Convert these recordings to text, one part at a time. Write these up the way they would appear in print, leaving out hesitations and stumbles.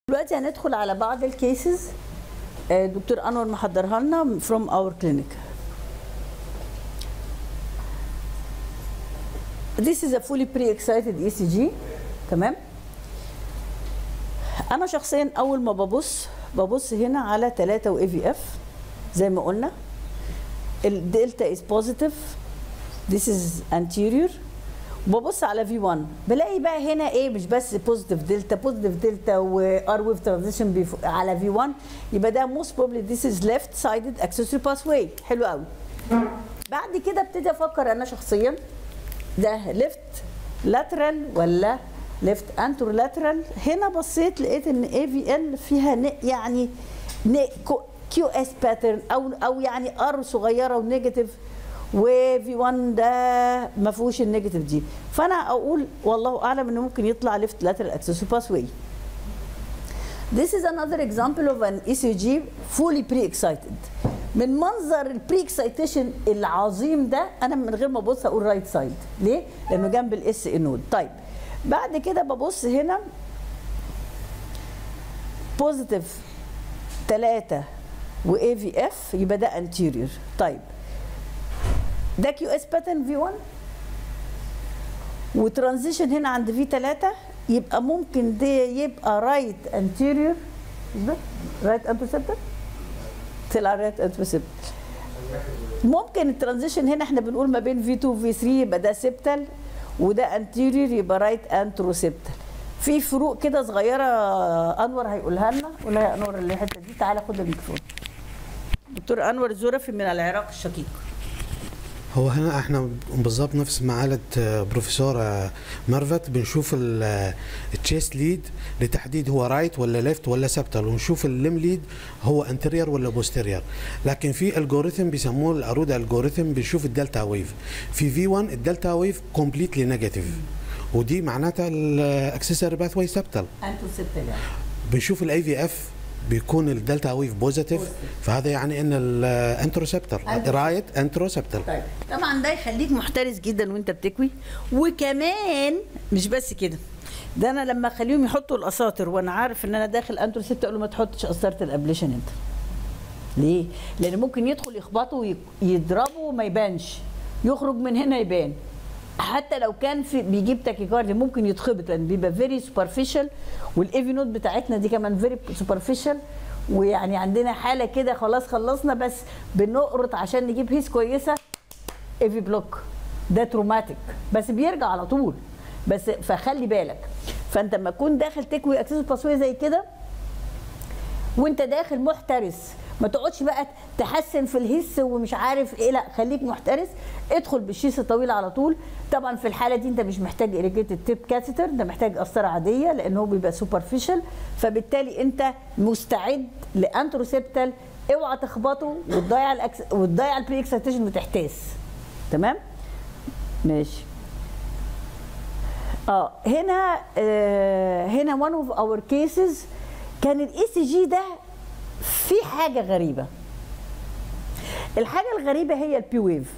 دلوقتي هندخل على بعض الكيسز دكتور انور محضرها لنا from our clinic. This is a fully pre-excited ECG. تمام. انا شخصيا اول ما ببص هنا على 3 و AVF زي ما قلنا. الدلتا is positive. This is anterior. ببص على V1 بلاقي بقى هنا ايه، مش بس بوزيتيف دلتا وار ويف ترانزيشن على V1، يبقى ده موست بروبلي this is left sided accessory pathway. حلو قوي. بعد كده ابتدي افكر انا شخصيا ده left lateral ولا left anterolateral. هنا بصيت لقيت ان AVL فيها يعني QS pattern او يعني ار صغيره ونيجاتيف، وV1 ده ما فيهوش النيجاتيف دي، فانا اقول والله اعلم انه ممكن يطلع left lateral accessory pathway. This is another example of an ECG fully pre-excited. من منظر البري اكسايتيشن العظيم ده انا من غير ما ابص اقول رايت سايد. ليه؟ لانه جنب الاس نود. طيب بعد كده ببص هنا بوزيتيف 3 وAVF يبقى ده انتيريور. طيب ده QS باترن V1 وترانزيشن هنا عند V3، يبقى ممكن ده يبقى رايت انتيريور. رايت انترسبتور طلع رايت انترسبتور. ممكن الترانزيشن هنا احنا بنقول ما بين V2 و V3 يبقى ده سبتال وده انتيريور يبقى رايت انتروسبتال. في فروق كده صغيره انور هيقولها لنا. قولها يا انور اللي الحته دي. تعالى خد الميكروفون. دكتور انور الزرفي من العراق الشقيق. هو هنا احنا بالظبط نفس ما قالت بروفيسوره ميرفت، بنشوف التشيست ليد لتحديد هو رايت ولا ليفت ولا سبتال، ونشوف الليم ليد هو انتريور ولا بوستيريور. لكن في الجوريثم بيسموه الارود الجوريثم، بنشوف الدلتا ويف. في V1 الدلتا ويف كومبليتلي نيجاتيف، ودي معناتها الاكسسوري باثوي سبتال. انتروسبتال يعني. بنشوف الAVF بيكون الدلتا ويف بوزيتيف، فهذا يعني ان الانتروسبتر رايت انتروسبتر. طيب طبعا ده يخليك محترس جدا وانت بتكوي. وكمان مش بس كده، ده انا لما اخليهم يحطوا الاساطر وانا عارف ان انا داخل انتروسبتر اقول له ما تحطش قسطره الابليشن انت. ليه؟ لان ممكن يدخل يخبطه ويضربه وما يبانش، يخرج من هنا يبان. حتى لو كان في بيجيب تاكيكارديا ممكن يتخبط لان بيبقى فيري سوبرفيشال، والايفي نوت بتاعتنا دي كمان فيري سوبرفيشال. ويعني عندنا حاله كده خلاص خلصنا بس بنقرط عشان نجيب هيس كويسه ايفي بلوك. ده تروماتيك بس بيرجع على طول. بس فخلي بالك، فانت لما تكون داخل تكوي اكسسوري باسوي زي كده وانت داخل محترس، ما تقعدش بقى تحسن في الهس ومش عارف ايه، لا خليك محترس. ادخل بالشيس الطويل على طول. طبعا في الحاله دي انت مش محتاج اريجيتد تيب كاثيتر، انت محتاج قسطره عاديه لان هو بيبقى سوبرفيشال، فبالتالي انت مستعد لانتروسبتال. اوعى تخبطه وتضيع البري اكسايتيشن وتحتاس. تمام؟ ماشي. هنا one of our cases كان الECG ده في حاجة غريبة. الحاجة الغريبة هي البي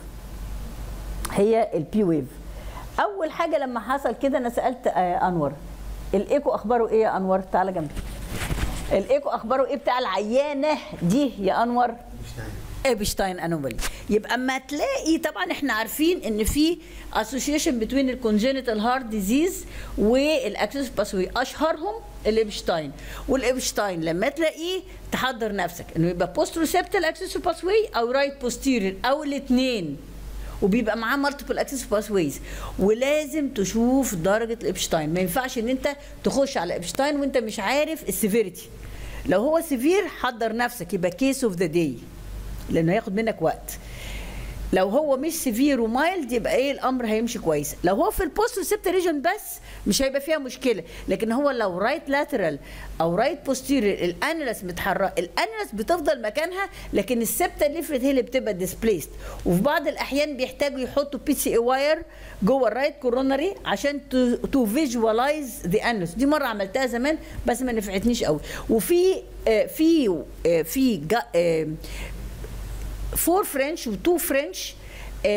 ويف. أول حاجة لما حصل كده أنا سألت أنور الإيكو أخباره إيه يا أنور؟ تعالى جنبي. الإيكو أخباره إيه بتاع العيانة دي يا أنور؟ ايبشتاين انومالي. يبقى اما تلاقي طبعا احنا عارفين ان في اسوشيشن بين الكونجينيتال هارت ديزيز والاكسس باسوي، اشهرهم الايبشتاين. والايبشتاين لما تلاقيه تحضر نفسك انه يبقى بوست ريسبتال اكسس باسوي او رايت بوستيريور او الاثنين، وبيبقى معاه مالتيبل اكسس باسويز. ولازم تشوف درجه الايبشتاين. ما ينفعش ان انت تخش على ايبشتاين وانت مش عارف السيفيريتي. لو هو سيفير حضر نفسك يبقى كيس اوف ذا داي لانه هياخد منك وقت. لو هو مش سيفير ومايلد يبقى ايه الامر هيمشي كويس. لو هو في البوست ريسبتور ريجن بس مش هيبقى فيها مشكله، لكن هو لو رايت لاترال او رايت بوستيريور الانلس متحرك، الانلس بتفضل مكانها لكن السبتال ليفرت هي اللي بتبقى ديسبليست. وفي بعض الاحيان بيحتاجوا يحطوا PCA واير جوه الرايت كورونري عشان تو فيجوالايز ذا انلس. دي مره عملتها زمان بس ما نفعتنيش قوي. وفي في 4 فرنش و2 فرنش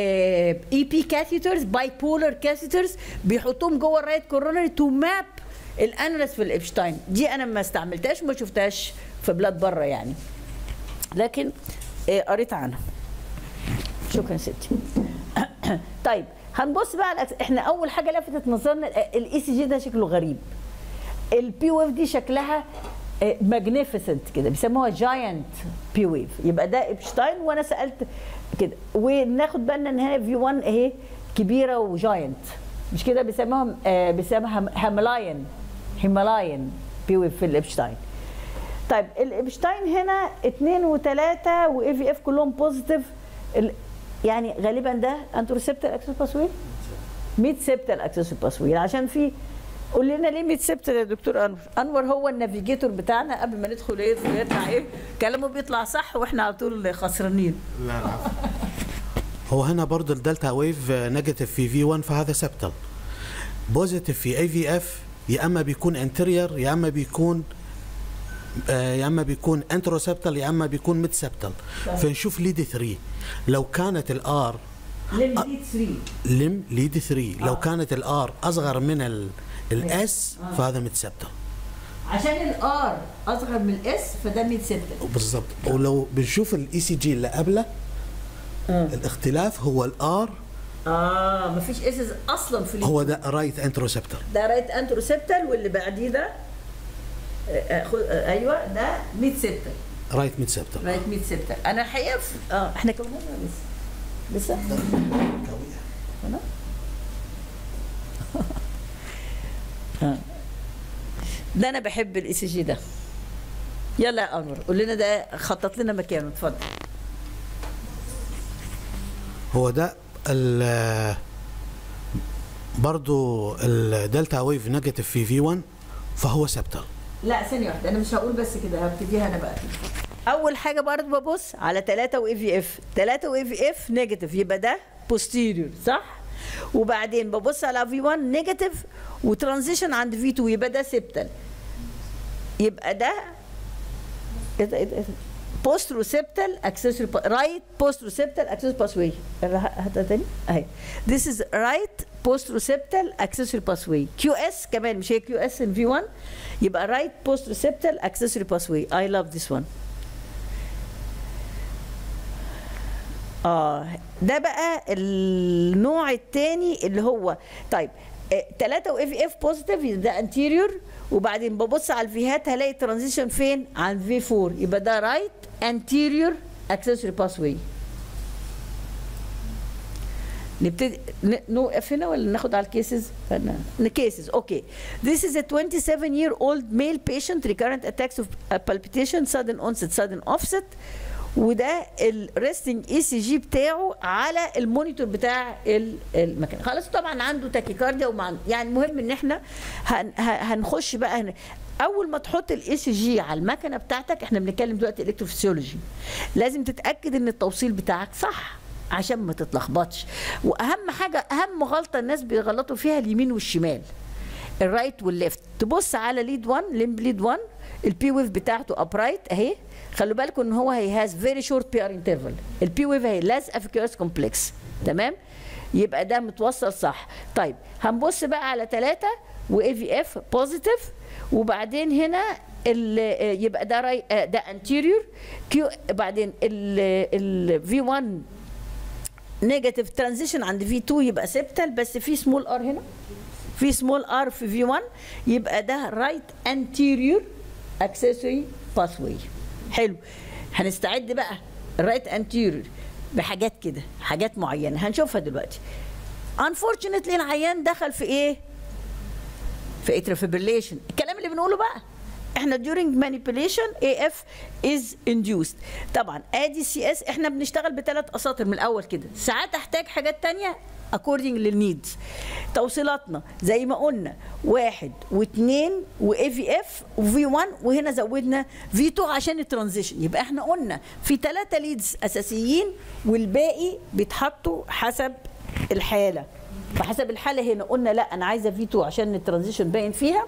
EP كاثيترز باي بولر كاثيترز بيحطوهم جوه الرايت كورونري تو ماب الانرس في الابشتاين دي انا ما استعملتهاش وما شفتهاش في بلاد بره يعني، لكن قريت عنها. شكرا يا ستي. طيب هنبص بقى على احنا اول حاجه لفتت نظرنا الاي سي جي ده شكله غريب. البي ويف دي شكلها ماجنيفيسنت كده، بيسموها جاينت بي ويف، يبقى ده ابشتاين وانا سالت كده. وناخد بالنا ان هنا في 1 اهي كبيره وجاينت، مش كده؟ بيسموها هيمالاين بي ويف في الابشتاين. طيب الابشتاين هنا 2 و3 واي في اف كلهم بوزيتيف، يعني غالبا ده انتروسيبتال اكسس باسوي، ميد سيبتال اكسس باسوي. عشان في قول لنا ليه ميد سيبتال يا دكتور انور؟ انور هو النافيجيتور بتاعنا، قبل ما ندخل يطلع ايه كلامه بيطلع صح واحنا على طول خسرانين. لا هو هنا برضه الدلتا ويف نيجاتيف في في 1 فهذا سبتال، بوزيتيف في اي في اف يا اما بيكون انتيريور يا اما بيكون انتروسبتال يا اما بيكون ميد سبتال. فنشوف ليد 3 لو كانت الار لم ليد 3 لو كانت الار اصغر من الاس فهذا ميد سبتال، عشان الار اصغر من الاس فده ميد سبتال بالظبط. ولو بنشوف الاي سي جي اللي قبله الاختلاف هو الار مفيش اسس اصلا في هو ده رايت انتروسبتال، ده رايت انتروسبتال، واللي بعديه ده ايوه ده ميد سبتال، رايت ميد سبتال، رايت ميد سبتال. انا الحقيقه احنا كوننا لسه ده انا بحب الاي سي جي ده. يلا يا انور قول لنا ده، خطط لنا مكانه، اتفضل. هو ده برضو الدلتا ويف نيجاتيف في في 1 فهو سبتال. لا ثانيه واحده، انا مش هقول بس كده، هبتديها انا بقى. اول حاجه برضو ببص على 3 واي في اف، 3 واي في اف نيجاتيف يبقى ده بوستيريور صح؟ وبعدين ببص على في 1 نيجاتيف وترانزيشن عند في 2 يبقى ده سبتال، يبقى ده ايه بوستروسبتال اكسسوري رايت بوستروسبتال اكسسوري باسوي. هاتها تاني اهي، this is right postroceptal accessory pathway. QS كمان مش هي QS in V1 يبقى right postroceptal accessory pathway. I love this one. ده بقى النوع الثاني اللي هو طيب 3 و اف اف بوزيتيف ده anterior، وبعدين ببص على الفيهات هلاقي ترانزيشن فين؟ عند في 4 يبقى ده رايت anterior accessory pathway. نبتدي نوقف هنا ولا ناخد على الكيسز؟ كيسز اوكي. This is a 27-year-old male patient recurrent attacks of palpitation sudden onset sudden offset، وده الريستنج اي سي جي بتاعه على المونيتور بتاع المكان. خلاص طبعا عنده تاكيكارديا يعني المهم ان احنا هنخش بقى هنا. اول ما تحط الاي سي جي على المكنه بتاعتك، احنا بنتكلم دلوقتي الكتروفيسيولوجي، لازم تتاكد ان التوصيل بتاعك صح عشان ما تتلخبطش. واهم حاجه، اهم غلطه الناس بيغلطوا فيها اليمين والشمال، الرايت والليفت. تبص على ليد 1 ليمب ليد 1 البي ويف بتاعته ابرايت اهي، خلوا بالكم ان هو هي هاز فيري شورت بي ار انترفال، البي ويف هي لازقه في كيوس كومبلكس تمام، يبقى ده متوصل صح. طيب هنبص بقى على 3 واي في اف بوزيتيف، وبعدين هنا يبقى ده ده انتيريور كيو، بعدين ال في 1 نيجاتيف ترانزيشن عند في 2 يبقى سبتال، بس في سمول ار هنا، في سمول ار في في 1 يبقى ده رايت انتيريور اكسسوري باثوي. حلو، هنستعد بقى الرايت انتيريور بحاجات كده، حاجات معينه هنشوفها دلوقتي. unfortunately العيان دخل في ايه؟ في atrial fibrillation، الكلام اللي بنقوله بقى احنا during manipulation AF is induced. طبعا ادي CS احنا بنشتغل ب3 اساطر من الاول كده، ساعات احتاج حاجات تانية according للنيدز. توصيلاتنا زي ما قلنا 1 و2 وAVF وV1، وهنا زودنا V2 عشان الترانزيشن. يبقى احنا قلنا في 3 ليدز اساسيين والباقي بيتحطوا حسب الحاله. فحسب الحاله هنا قلنا لا انا عايزه V2 عشان الترانزيشن باين فيها،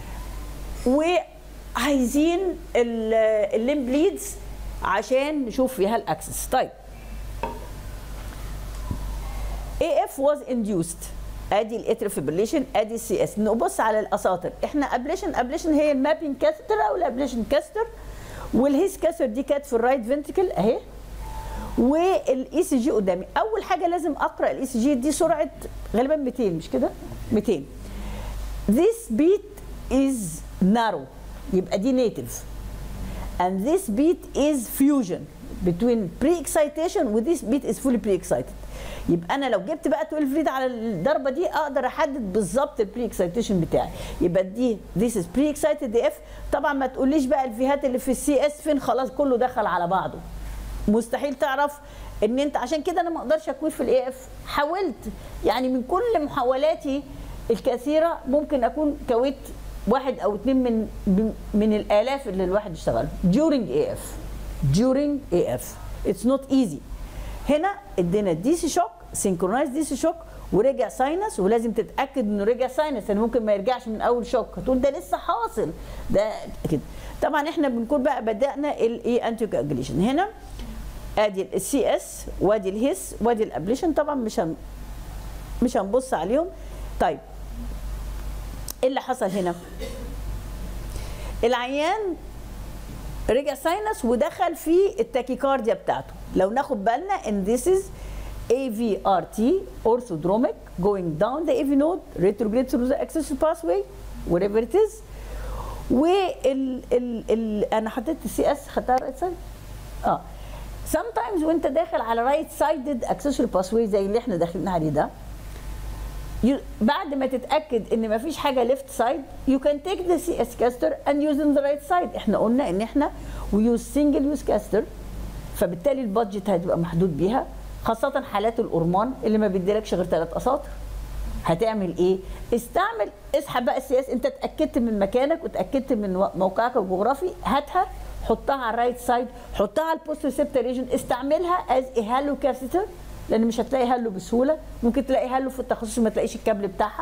وعايزين الليمب ليدز عشان نشوف فيها الاكسس. طيب AF was induced ادي الاتريال فيبريليشن، ادي السي اس. نبص على الاساطر، احنا ابليشن هي المابينج كاثيتر او الابليشن كاثيتر، والهيس كاثيتر دي كانت في الرايت فنتريكل اهي، والاي سي جي قدامي. اول حاجه لازم اقرا الاي سي جي دي سرعه غالبا 200 مش كده؟ 200. This beat is narrow يبقى دي نيتيف. And this beat is fusion between pre-excitation و this beat is fully pre-excited. يبقى انا لو جبت بقى 12 ليد على الضربه دي اقدر احدد بالظبط البري اكسايتيشن بتاعي. يبقى دي this is pre-excited اف. طبعا ما تقوليش بقى الفيهات اللي في السي اس فين، خلاص كله دخل على بعضه. مستحيل تعرف ان انت، عشان كده انا ما اقدرش اكوير في الاي اف. حاولت يعني من كل محاولاتي الكثيره ممكن اكون كويت واحد او اثنين من الالاف اللي الواحد يشتغلهم during AF. It's not easy. هنا ادينا دي سي شوك، سينكرونايز دي سي شوك، ورجع ساينس، ولازم تتاكد انه رجع ساينس، لان ممكن ما يرجعش من اول شوك، هتقول ده لسه حاصل ده كده. طبعا احنا بنكون بقى بدانا الايه انتي كواجوليشن. هنا ادي السي اس وادي الهيس وادي الابليشن، طبعا مش هنبص عليهم. طيب ايه اللي حصل هنا؟ العيان رجع ساينس ودخل في التاكيكارديا بتاعته. لو ناخد بالنا ان this is AVRT orthodromic going down the AV node retrograde through the accessory pathway wherever it is. انا حطيت السي اس خدتها رايت سايد. sometimes وانت داخل على رايت سايدد accessory pathway زي اللي احنا داخلين عليه ده، بعد ما تتاكد ان مفيش حاجه ليفت سايد you can take the CS caster and use in the right side. احنا قلنا ان احنا we use single use caster، فبالتالي البادجت هتبقى محدود بيها، خاصه حالات الأورمان اللي ما بيديلكش غير 3 اساطر. هتعمل ايه؟ اسحب بقى السي اس، انت اتاكدت من مكانك واتاكدت من موقعك الجغرافي، هاتها حطها على الرايت سايد، حطها على البوست ريسبتور ريجن، استعملها از a هالو كاثيتر، لان مش هتلاقي هالو بسهوله، ممكن تلاقي هالو في التخصص ما تلاقيش الكابل بتاعها.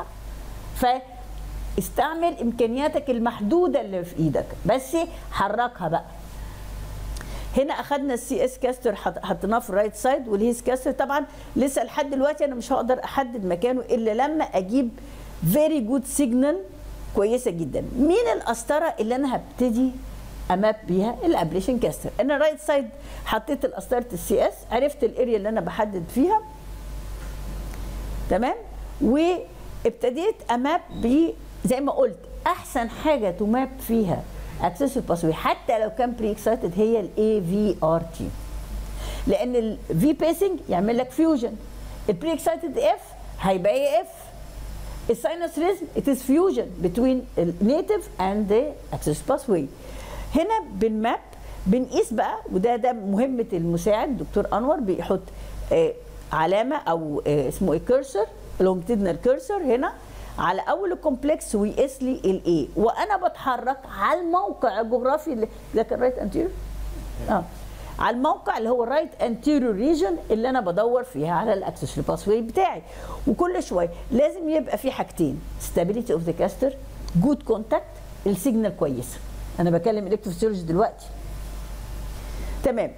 فاستعمل امكانياتك المحدوده اللي في ايدك، بس حركها بقى. هنا اخذنا السي اس كاستر حطيناه في الرايت سايد، والهيس كاستر طبعا لسه لحد دلوقتي انا مش هقدر احدد مكانه الا لما اجيب فيري جود سيجنال كويسه جدا. مين القسطره اللي انا هبتدي اماب بيها؟ الابليشن كاستر. انا رايت سايد حطيت القسطره السي اس، عرفت الاريا اللي انا بحدد فيها تمام، وابتديت اماب ب زي ما قلت احسن حاجه تماب فيها اكسسوري باسوي حتى لو كان بري اكسايتد هي الاي في ار تي، لان الفي بيسنج يعمل لك فيوجن، البري اكسايتد اف هيبقى اي اف، الساينس ريزم ات از فيوجن بتوين النيتيف اند ذا اكسسوري باسوي. هنا بالماب بنقيس بقى، وده مهمه المساعد دكتور انور، بيحط علامه او اسمه ايه كيرسر، لونجتيدنال كيرسر هنا على اول الكومبلكس ويقيس لي الايه، وانا بتحرك على الموقع الجغرافي اللي ده كان رايت انتيريور على الموقع اللي هو الرايت انتيريور ريجن اللي انا بدور فيها على الاكسسوري باسوي بتاعي. وكل شويه لازم يبقى في حاجتين، ستابيليتي اوف ذا كاستر، جود كونتاكت، السيجنال كويسه. انا بكلم الكتروفيسيولوجي دلوقتي تمام.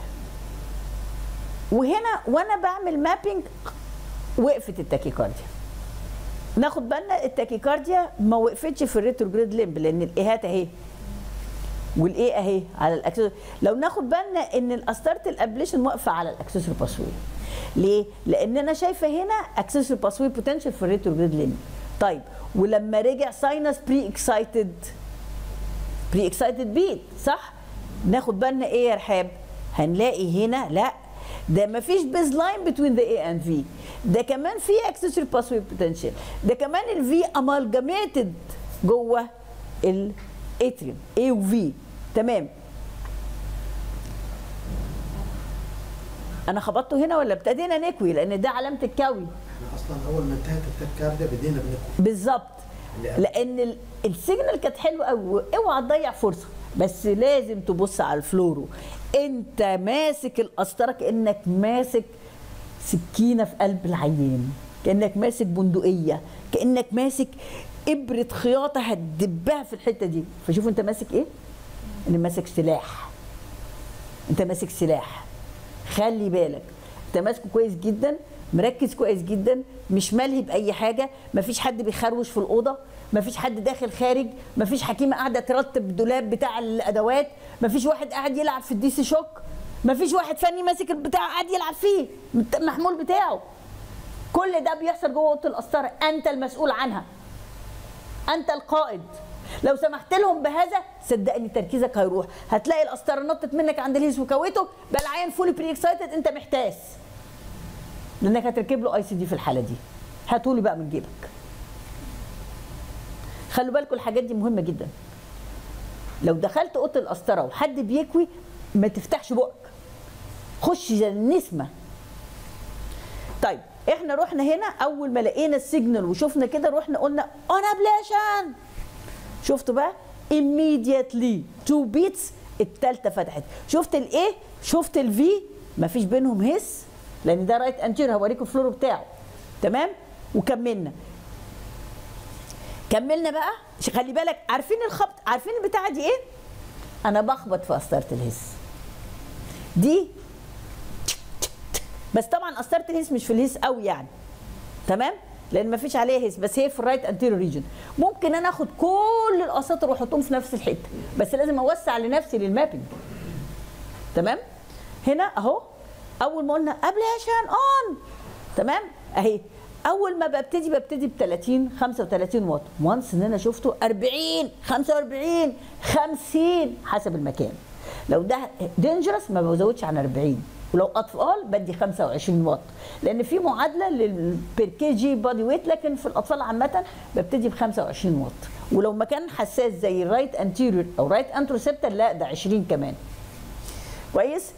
وهنا وانا بعمل مابينج وقفت التاكيكارديا. ناخد بالنا التاكيكارديا ما وقفتش في الريتروجريد ليمب، لان الايهات اهي والايه اهي على الاكسسوري. لو ناخد بالنا ان القسطره الابليشن واقفه على الاكسسوري باسوي. ليه؟ لان انا شايفه هنا اكسسوري باسوي بوتنشال في الريتروجريد ليمب. طيب ولما رجع ساينس بري اكسايتد بيت صح؟ ناخد بالنا ايه يا رحاب؟ هنلاقي هنا لا، ده مفيش بيز لاين بتوين ذا اي اند في، ده كمان في اكسسوري باسوي بوتنشال، ده كمان الفي امالجاميتد جوه الاتريوم اي وفي تمام. انا خبطته هنا ولا ابتدينا نكوي؟ لان ده علامه الكوي. احنا اصلا اول ما انتهت التاكيكارديا بدينا بنكوي بالظبط، لان السيجنال كانت حلوه قوي. اوعى تضيع فرصه، بس لازم تبص على الفلورو. انت ماسك القسطره كانك ماسك سكينه في قلب العيان، كانك ماسك بندقيه، كانك ماسك ابره خياطه هتدبها في الحته دي. فشوف انت ماسك ايه؟ انت ماسك سلاح، انت ماسك سلاح. خلي بالك انت ماسكه كويس جدا، مركز كويس جدا، مش ملهي باي حاجه، مفيش حد بيخروش في الاوضه، مفيش حد داخل خارج، مفيش حكيمه قاعده ترتب الدولاب بتاع الادوات، مفيش واحد قاعد يلعب في الدي سي شوك، مفيش واحد فني ماسك البتاع قاعد يلعب فيه المحمول بتاعه. كل ده بيحصل جوه اوضه القسطره، انت المسؤول عنها، انت القائد. لو سمحت لهم بهذا صدقني تركيزك هيروح، هتلاقي القسطره نطت منك عند الهيس وكوته، بقى العيان فولي بري اكسايتد، انت محتاس لانك هتركب له اي سي دي في الحاله دي. هاتولي بقى من جيبك. خلوا بالكم الحاجات دي مهمه جدا. لو دخلت اوضه القسطره وحد بيكوي ما تفتحش بقك، خش زي النسمه. طيب احنا رحنا هنا اول ما لقينا السيجنال وشفنا كده رحنا قلنا اون ابليشن. شفتوا بقى immediately 2 beats الثالثه فتحت. شفت الايه؟ شفت الفي؟ مفيش بينهم هس لان ده رايت انتير، هوريكم الفلور بتاعه. تمام؟ وكملنا. كملنا بقى، خلي بالك عارفين الخبط، عارفين البتاعه دي ايه؟ انا بخبط في قسطره الهس. دي بس طبعا قسطره الهس مش في الهس قوي يعني. تمام؟ لان مفيش عليها هس، بس هي في الرايت انتيريور ريجن. ممكن انا اخد كل الاساطر واحطهم في نفس الحته، بس لازم اوسع لنفسي للمابنج. تمام؟ هنا اهو اول ما قلنا ابليشن اون، تمام؟ اهي اول ما ببتدي ب 30 35 واط، وانس ان انا شفته 40 45 50 حسب المكان. لو ده دينجرس ما بزودش عن 40، ولو اطفال بدي 25 واط، لان في معادله للبير كي جي بادي ويت، لكن في الاطفال عامه ببتدي ب 25 واط. ولو مكان حساس زي الرايت انتيريور او رايت انتروسيبتال لا ده 20 كمان. كويس؟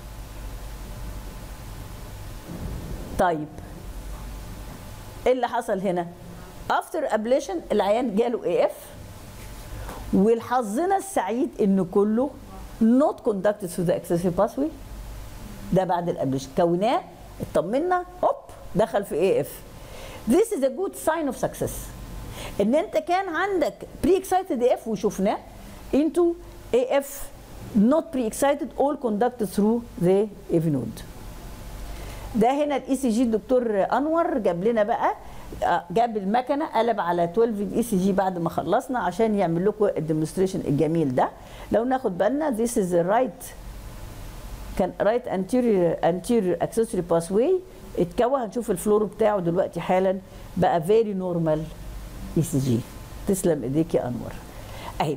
طيب ايه اللي حصل هنا؟ افتر ابليشن العيان جاله اي اف، والحظنا السعيد ان كله not conducted through the accessory pathway. ده بعد الابليشن كوناه، اطمنا، هوب دخل في اي اف. This is a good sign of success. ان انت كان عندك بري اكسايتد اف وشفناه into AF not pre excited all conducted through the AV node. ده هنا الاي سي جي الدكتور انور جاب لنا بقى، جاب المكنه قلب على 12 الاي سي جي بعد ما خلصنا عشان يعمل لكم الديمونستريشن الجميل ده. لو ناخد بالنا this is the right كان right anterior accessory pathway اتكوى. هنشوف الفلور بتاعه دلوقتي حالا بقى very normal اي سي جي. تسلم ايديك يا انور. اهي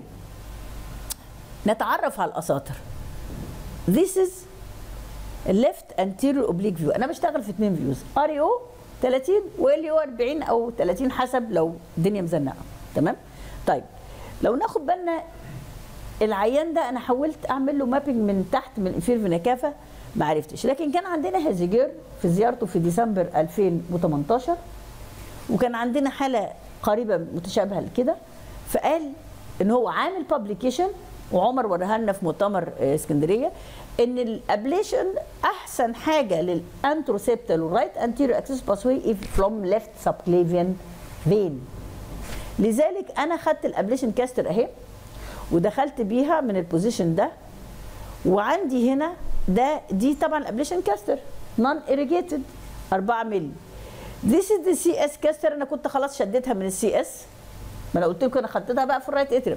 نتعرف على الاساطر. this is left anterior oblique view. انا بشتغل في 2 فيوز، ار اي او 30 وال او 40 او 30 حسب لو الدنيا مزنقه. تمام؟ طيب لو ناخد بالنا العيان ده انا حاولت اعمل له مابنج من تحت من الانفير فينا كافا ما عرفتش، لكن كان عندنا هازيجير في زيارته في ديسمبر 2018 وكان عندنا حاله قريبه متشابهه لكده، فقال ان هو عامل بابليكيشن وعمر وراها لنا في مؤتمر اسكندريه ان الابليشن احسن حاجه للانتروسيبتال والرايت انتيريور اكسس باسوي فروم ليفت سبكليفيان فين. لذلك انا خدت الابليشن كاستر اهي ودخلت بيها من البوزيشن ده، وعندي هنا دي طبعا الابليشن كاستر نون irrigated 4 مللي. This is the CS كاستر. انا كنت خلاص شديتها من السي اس، ما انا قلت لكم انا خدتها بقى في الرايت اتريم،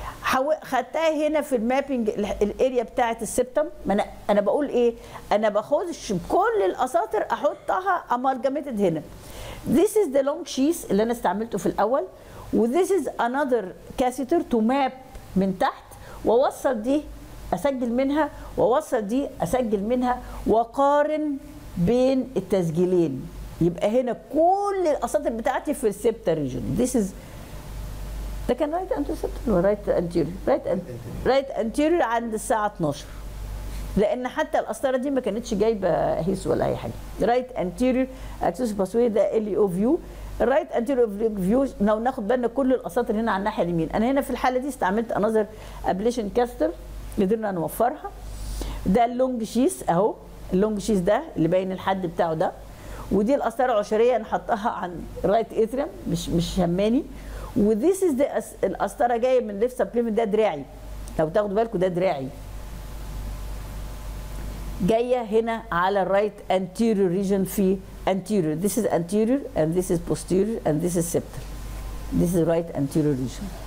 خدتها هنا في المابنج الاريا بتاعه السبتم. ما انا بقول ايه؟ انا باخدش كل الاساطر احطها امالجاميتد هنا. This is the long sheath اللي انا استعملته في الاول، و this is another catheter to map من تحت واوصل دي اسجل منها واوصل دي اسجل منها واقارن بين التسجيلين. يبقى هنا كل الاساطر بتاعتي في السبتا ريجن. This is ده كان رايت انتيريور ولا رايت انتيريور؟ رايت انتيريور عند الساعه 12 لان حتى القسطره دي ما كانتش جايبه هيس ولا اي حاجه. رايت انتيريور اكسس باسوي ده ال او فيو. الرايت انتيريور فيو لو ناخد بالنا كل الاساطر هنا على الناحيه اليمين. انا هنا في الحاله دي استعملت انذر ابليشن كاستر قدرنا نوفرها. ده اللونج شيس اهو، اللونج شيس ده اللي باين الحد بتاعه ده، ودي القسطره العشريه نحطها عن رايت اتريم مش هماني. وذيس از القسطره جايه من ليفت سبليمنت، ده دراعي لو تاخدوا بالكم ده دراعي. جايه هنا على الرايت anterior region في anterior. This is anterior and this is posterior and this is septal. This is right anterior region.